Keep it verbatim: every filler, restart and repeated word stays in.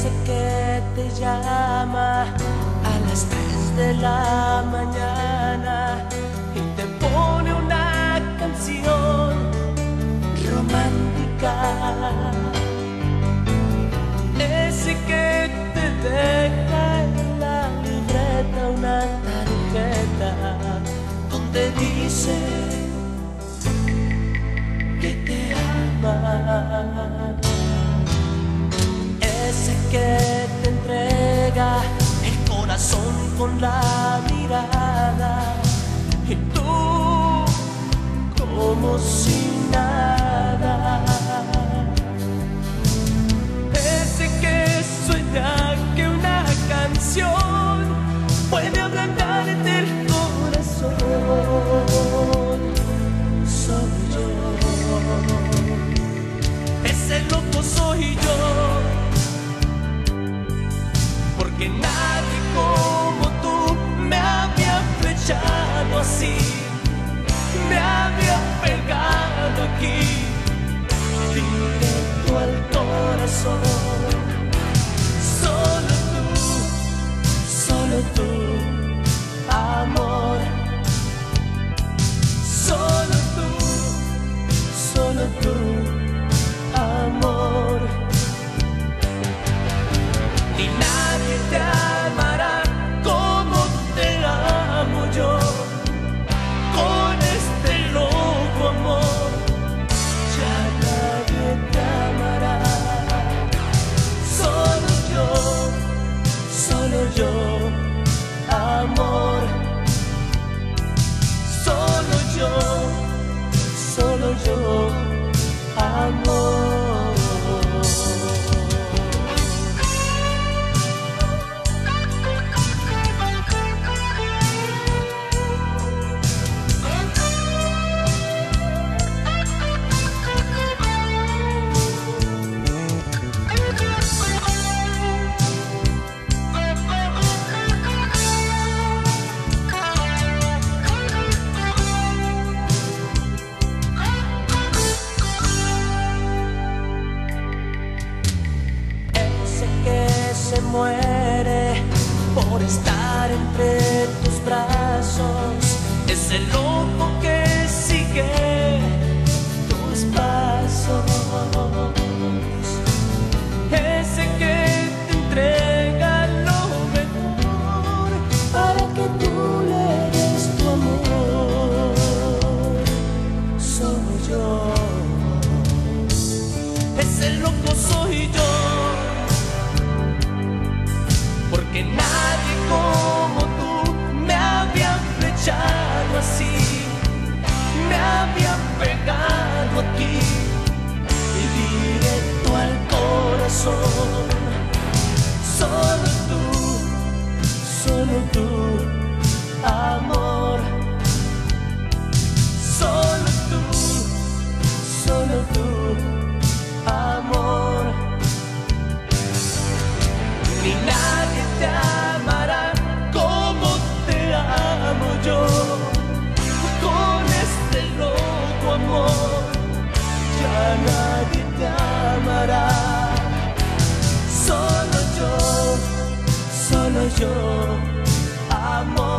ese que te llama a las tres de la mañana y te pone una canción romántica, ese que te deja en la libreta una tarjeta donde dice que te ama, ese que te entrega el corazón con la mirada y tú como si nada, ese que sueña que una canción puede ablandarte el corazón. Soy yo, ese loco soy yo, porque nadie como tú me había flechado así, me había pegado aquí, directo al corazón. Solo tú, solo tú, amor. Solo tú, solo tú, amor. Y nadie te amará como te amo yo, con este loco amor. Ya nadie te amará. Solo yo, solo yo, amor. Solo yo, solo yo, amor. Se muere por estar entre tus brazos, es el loco que sigue tus pasos, ese que te entrega lo mejor para que tú le des tu amor. Soy yo, ese loco soy yo, porque nadie como tú me había flechado así, me había pegado aquí y directo al corazón. Solo tú, solo tú, amor. Solo tú, solo tú, amor. Ni nadie te amará como te amo yo, con este loco amor. Ya nadie te amará. Solo yo, solo yo, amor.